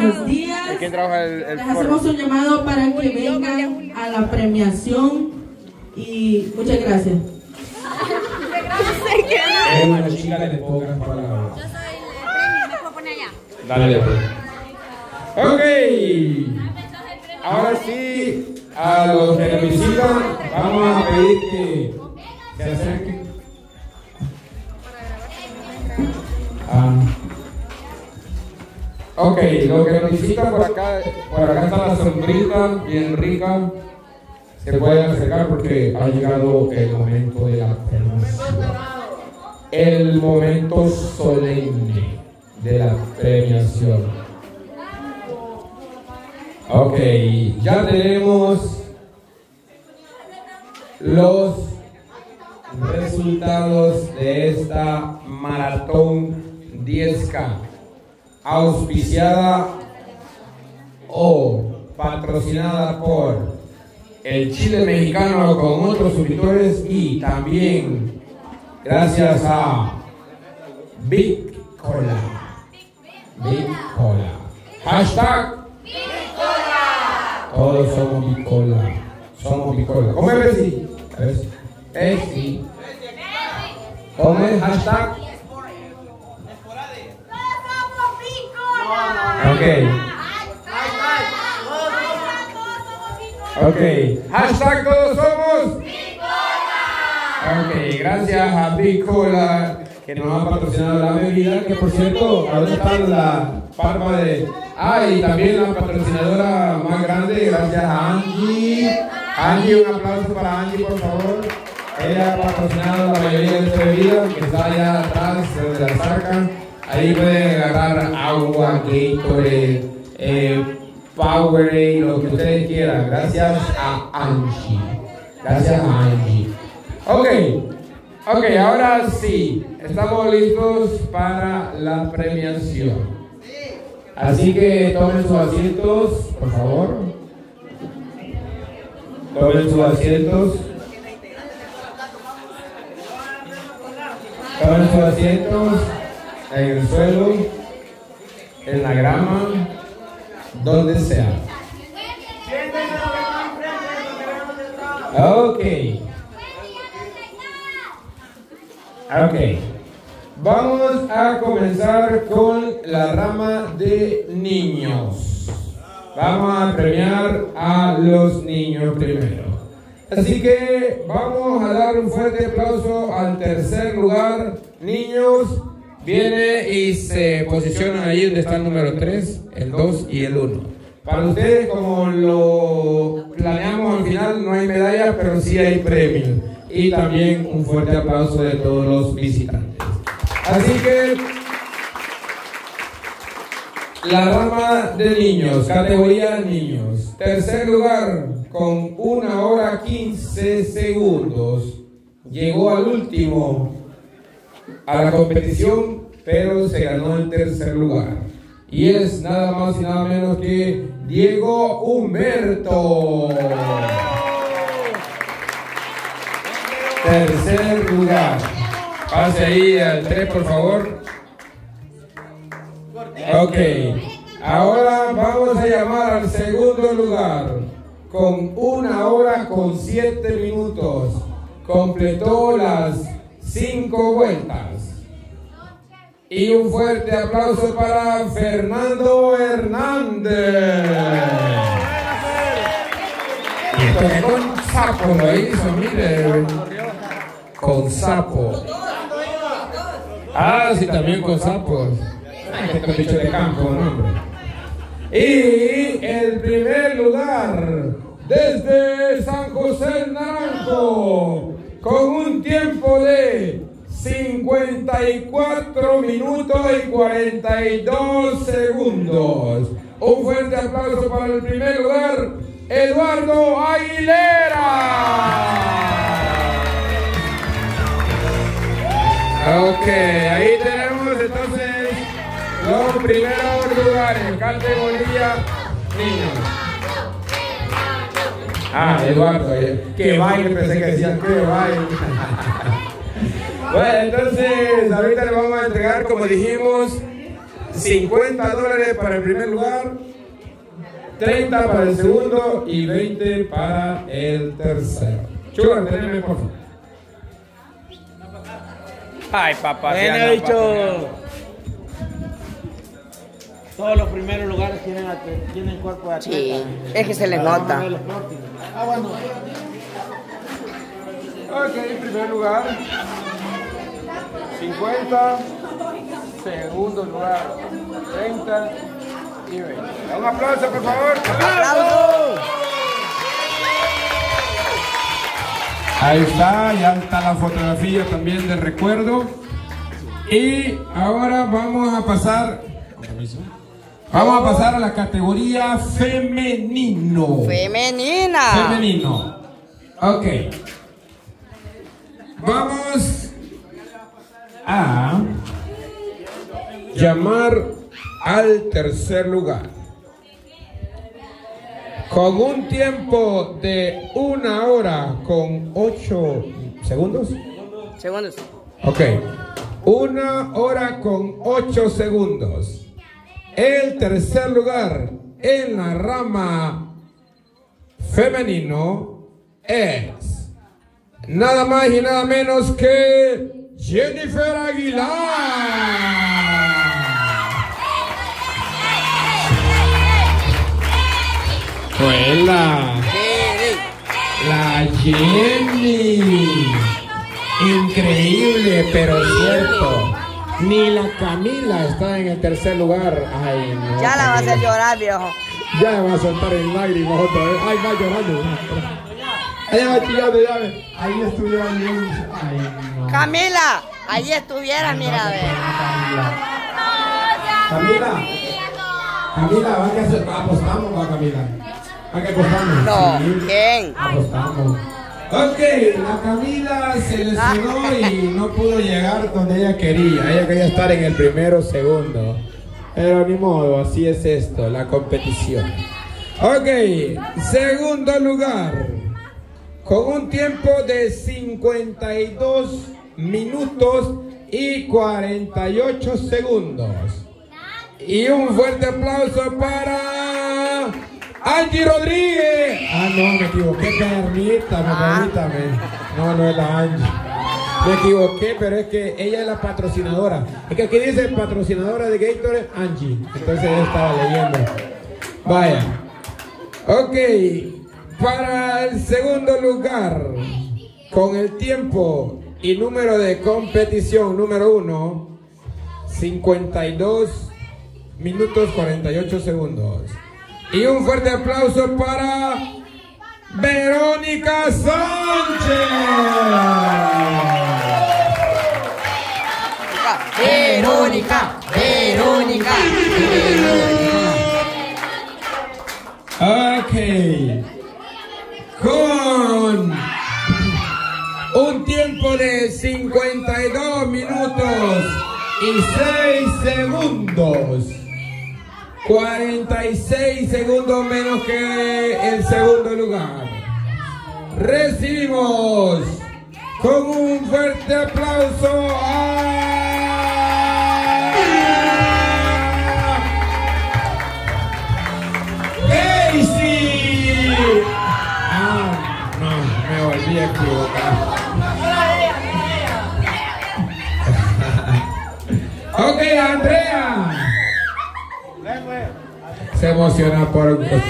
buenos días. ¿Quién trabaja el Les hacemos un llamado para que vengan a la premiación y muchas gracias. Es una chica de pocas palabras. Yo soy el premio, me puedo poner allá. Dale, pues. Ok. Ahora sí, a los que nos visitan, vamos a pedir que se acerquen. Ok, los que nos visitan por acá está la sombrita bien rica. Se pueden acercar porque ha llegado el momento de la premiación. El momento solemne de la premiación. Ok, ya tenemos los resultados de esta maratón 10K, auspiciada o patrocinada por el Chile Mexicano con otros suscriptores y también gracias a Big Cola. Big Cola. Hashtag todos somos bicola. Somos bicola. ¿Cómo es, Bessie? Bessie. ¿Cómo es? Hashtag. Ok. Ok. Hashtag todos somos bicola. Ok. Gracias a Bicola que nos ha patrocinado la bebida. Que por cierto, ahora está la palma de. Y también la patrocinadora más grande, gracias a Angie. Angie, un aplauso para Angie, por favor. Ella ha patrocinado la mayoría de esta bebida, que está allá atrás de la saca. Ahí pueden agarrar agua, Gatorade, Powerade, lo que ustedes quieran. Gracias a Angie. Gracias a Angie. Ok, ahora sí, estamos listos para la premiación. Así que tomen sus asientos, por favor. Tomen sus asientos. Tomen sus asientos en el suelo, en la grama, donde sea. Ok. Vamos a comenzar con la rama de niños. Vamos a premiar a los niños primero. Así que vamos a dar un fuerte aplauso al tercer lugar. Niños, viene y se posicionan ahí donde está el número 3, el 2 y el 1. Para ustedes, como lo planeamos al final, no hay medallas, pero sí hay premios. Y también un fuerte aplauso de todos los visitantes. Así que la rama de niños, categoría niños, tercer lugar con 1 hora 15 segundos, llegó al último a la competición, pero se ganó el tercer lugar. Y es nada más y nada menos que Diego Humberto. Tercer lugar. Pase ahí al 3, por favor. Ok. Ahora vamos a llamar al segundo lugar. Con 1 hora con 7 minutos. Completó las 5 vueltas. Y un fuerte aplauso para Fernando Hernández. Esto con sapo lo hizo, mire. Con sapo. Sí, también con sapos. Estos bichos de campo, hombre. Y el primer lugar, desde San José del Naranjo, con un tiempo de 54 minutos y 42 segundos. Un fuerte aplauso para el primer lugar, Eduardo Aguilera. Ok, ahí tenemos entonces los primeros lugares, categoría niños. Eduardo, que baile, pensé que decían que baile. Bueno, entonces ahorita le vamos a entregar, como dijimos, $50 para el primer lugar, 30 para el segundo y 20 para el tercero. Chugar, teneme por favor. Ay, papá. Bueno, he dicho. Todos los primeros lugares tienen cuerpo de atleta. Sí, es que se les nota. Ah, bueno. Ok, primer lugar, 50, segundo lugar, 30 y 20. Un aplauso, por favor. ¡Aplausos! Ahí está, ya está la fotografía también de recuerdo. Y ahora vamos a pasar a la categoría femenino. Femenina. Femenino. Ok. Vamos a llamar al tercer lugar. Con un tiempo de 1 hora con 8 segundos. Segundos. Ok. 1 hora con 8 segundos. El tercer lugar en la rama femenino es nada más y nada menos que Jennifer Aguilar. ¡Hola! La Jenny. Increíble, pero cierto. Ni la Camila está en el tercer lugar. Ay, no. Ya la va a hacer llorar, viejo. Ya me va a soltar en lágrimas otra vez. Ay, va llorando. Ella va chillando, ya ve. Ahí estuviera bien. Ay, no. Camila, ahí estuviera, mira, a ver. Camila, va que apostamos, va Camila. Va que apostamos. No, Sí, ¿quién? apostamos. Ok, la Camila se lesionó y no pudo llegar donde ella quería. Ella quería estar en el primero o segundo. Pero ni modo, así es esto, la competición. Ok, segundo lugar. Con un tiempo de 52 minutos y 48 segundos. Y un fuerte aplauso para Angie Rodríguez. Ah, no, me equivoqué, permítame. No es la Angie. Me equivoqué, pero es que ella es la patrocinadora. Es que aquí dice patrocinadora de Gatorade, Angie. Entonces yo estaba leyendo. Vaya. Ok. Para el segundo lugar, con el tiempo y número de competición número 1, 52 minutos 48 segundos. Y un fuerte aplauso para Verónica Sánchez. Verónica. Ok. Con un tiempo de 52 minutos y 6 segundos. 46 segundos menos que el segundo lugar. Recibimos con un fuerte aplauso a Casey. Ah, no, me volví a equivocar. Ok, Andrea. Se emociona por un costado.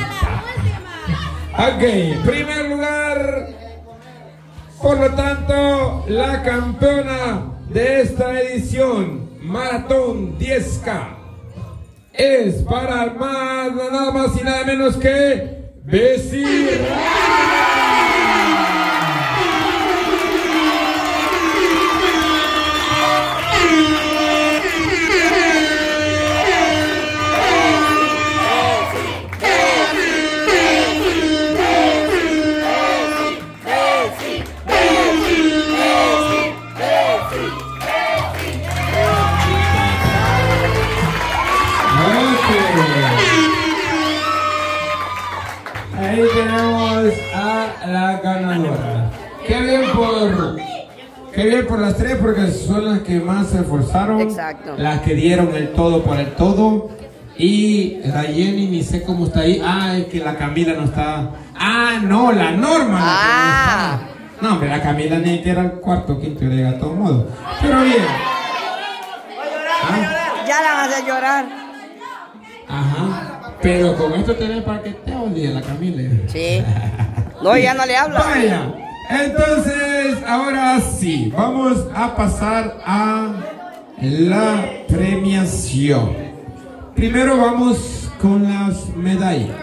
Ok, primer lugar. Por lo tanto, la campeona de esta edición, Maratón 10K, es para nada más y nada menos que Bessie. Ahí tenemos Qué bien por las tres porque son las que más se esforzaron. Exacto. Las que dieron el todo por el todo. Y la Jenny ni sé cómo está ahí. Ah, es que la Camila no está. Ah, no, la Norma. Ah. No, hombre, la Camila ni que era el cuarto, quinto, llega de todos modos. Pero bien. ¿Ah? Ya la vas a hacer llorar. Ajá. Pero con esto tenés para que te odie la Camila. Sí. No, ya no le habla. Vaya. Entonces, ahora sí, vamos a pasar a la premiación. Primero vamos con las medallas.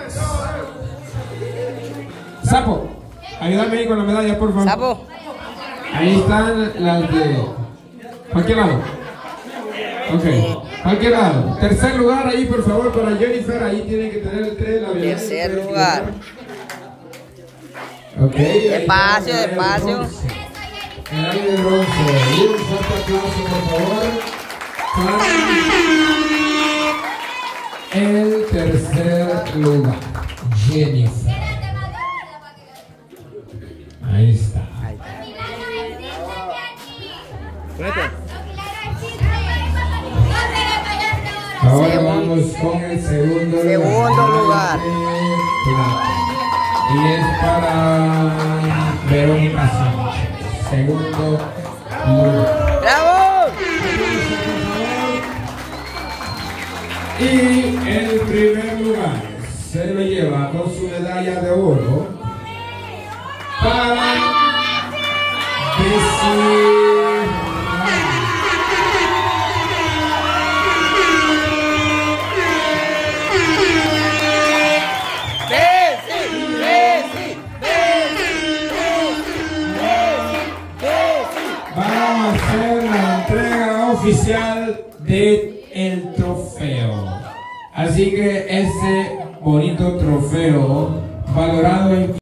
Sapo, ayúdame ahí con la medalla, por favor. Sapo. Ahí están las de cualquier lado. Ok, cualquier lado. Tercer lugar ahí, por favor, para Jennifer. Ahí tiene que tener el 3. La Tercer lugar. Ok. Despacio, despacio. Medalla de bronce. Y un fuerte aplauso, por favor. Para el tercer lugar, Jennifer. Ahí está. Ahora vamos con el segundo lugar. Y es para Verónica Sánchez. Segundo lugar. ¡Bravo! Y el primer lugar se lo lleva con su medalla de oro para Vamos a hacer la entrega oficial del trofeo. Así que ese bonito trofeo valorado en